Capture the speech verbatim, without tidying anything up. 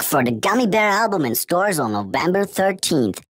Look for the Gummy Bear album in stores on November thirteenth.